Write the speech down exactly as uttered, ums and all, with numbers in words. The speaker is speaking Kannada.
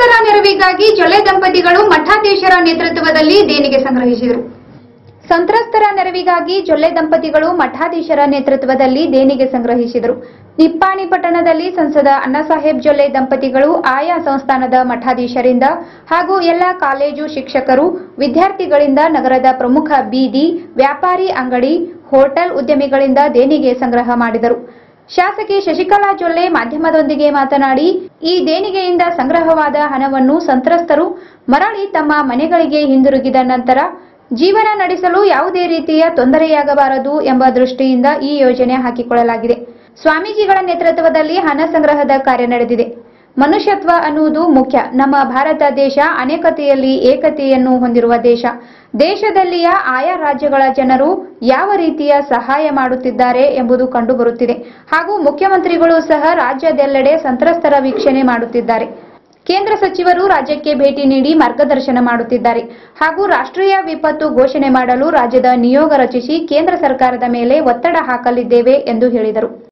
ಸಂತ್ರಸ್ತರ ನೆರವಿಗಾಗಿ ಜೊಲ್ಲೆ ದಂಪತಿಗಳು ಮಠಾಧೀಶರ ನೇತೃತ್ವದಲ್ಲಿ ದೇಣಿಗೆ ಸಂಗ್ರಹಿಸಿದರು. ಸಂತ್ರಸ್ತರ ನೆರವಿಗಾಗಿ ಜೊಲ್ಲೆ ದಂಪತಿಗಳು ಮಠಾಧೀಶರ ನೇತೃತ್ವದಲ್ಲಿ ದೇಣಿಗೆ ಸಂಗ್ರಹಿಸಿದರು. ನಿಪ್ಪಾಣಿ ಪಟ್ಟಣದಲ್ಲಿ ಸಂಸದ ಅಣ್ಣಾಸಾಹೇಬ್ ಜೊಲ್ಲೆ ದಂಪತಿಗಳು ಆಯಾ ಸಂಸ್ಥಾನದ ಮಠಾಧೀಶರಿಂದ ಹಾಗೂ ಎಲ್ಲ ಕಾಲೇಜು ಶಿಕ್ಷಕರು, ವಿದ್ಯಾರ್ಥಿಗಳಿಂದ ನಗರದ ಪ್ರಮುಖ ಬೀದಿ, ವ್ಯಾಪಾರಿ ಅಂಗಡಿ, ಹೋಟೆಲ್ ಉದ್ಯಮಿಗಳಿಂದ ದೇಣಿಗೆ ಸಂಗ್ರಹ ಮಾಡಿದರು. ಶಾಸಕಿ ಶಶಿಕಲಾ ಜೊಲ್ಲೆ ಮಾಧ್ಯಮದೊಂದಿಗೆ ಮಾತನಾಡಿ, ಈ ದೇಣಿಗೆಯಿಂದ ಸಂಗ್ರಹವಾದ ಹಣವನ್ನು ಸಂತ್ರಸ್ತರು ಮರಳಿ ತಮ್ಮ ಮನೆಗಳಿಗೆ ಹಿಂದಿರುಗಿದ ನಂತರ ಜೀವನ ನಡೆಸಲು ಯಾವುದೇ ರೀತಿಯ ತೊಂದರೆಯಾಗಬಾರದು ಎಂಬ ದೃಷ್ಟಿಯಿಂದ ಈ ಯೋಜನೆ ಹಾಕಿಕೊಳ್ಳಲಾಗಿದೆ. ಸ್ವಾಮೀಜಿಗಳ ನೇತೃತ್ವದಲ್ಲಿ ಹಣ ಸಂಗ್ರಹದ ಕಾರ್ಯ ನಡೆದಿದೆ. ಮನುಷ್ಯತ್ವ ಅನ್ನುವುದು ಮುಖ್ಯ. ನಮ್ಮ ಭಾರತ ದೇಶ ಅನೇಕತೆಯಲ್ಲಿ ಏಕತೆಯನ್ನು ಹೊಂದಿರುವ ದೇಶ. ದೇಶದಲ್ಲಿಯ ಆಯಾ ರಾಜ್ಯಗಳ ಜನರು ಯಾವ ರೀತಿಯ ಸಹಾಯ ಮಾಡುತ್ತಿದ್ದಾರೆ ಎಂಬುದು ಕಂಡುಬರುತ್ತಿದೆ. ಹಾಗೂ ಮುಖ್ಯಮಂತ್ರಿಗಳು ಸಹ ರಾಜ್ಯದೆಲ್ಲೆಡೆ ಸಂತ್ರಸ್ತರ ವೀಕ್ಷಣೆ ಮಾಡುತ್ತಿದ್ದಾರೆ. ಕೇಂದ್ರ ಸಚಿವರು ರಾಜ್ಯಕ್ಕೆ ಭೇಟಿ ನೀಡಿ ಮಾರ್ಗದರ್ಶನ ಮಾಡುತ್ತಿದ್ದಾರೆ. ಹಾಗೂ ರಾಷ್ಟ್ರೀಯ ವಿಪತ್ತು ಘೋಷಣೆ ಮಾಡಲು ರಾಜ್ಯದ ನಿಯೋಗ ರಚಿಸಿ ಕೇಂದ್ರ ಸರ್ಕಾರದ ಮೇಲೆ ಒತ್ತಡ ಹಾಕಲಿದ್ದೇವೆ ಎಂದು ಹೇಳಿದರು.